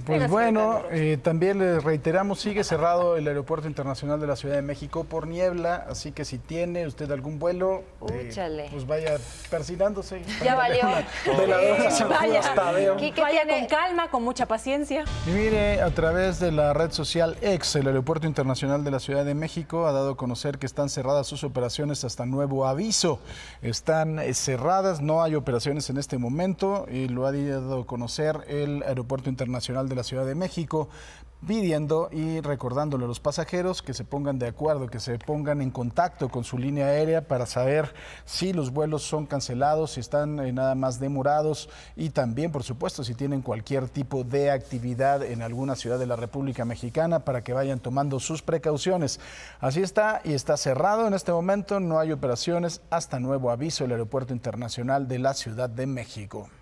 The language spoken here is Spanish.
Pues bueno, también les reiteramos, sigue cerrado el Aeropuerto Internacional de la Ciudad de México por niebla, así que si tiene usted algún vuelo, pues vaya persinándose. Ya valió. Vaya con calma, con mucha paciencia. Y mire, a través de la red social X, el Aeropuerto Internacional de la Ciudad de México ha dado a conocer que están cerradas sus operaciones hasta nuevo aviso. Están cerradas, no hay operaciones en este momento, y lo ha dado a conocer el Aeropuerto Internacional de la Ciudad de México, pidiendo y recordándole a los pasajeros que se pongan de acuerdo, que se pongan en contacto con su línea aérea para saber si los vuelos son cancelados, si están nada más demorados, y también, por supuesto, si tienen cualquier tipo de actividad en alguna ciudad de la República Mexicana, para que vayan tomando sus precauciones. Así está, y está cerrado en este momento, no hay operaciones hasta nuevo aviso el Aeropuerto Internacional de la Ciudad de México.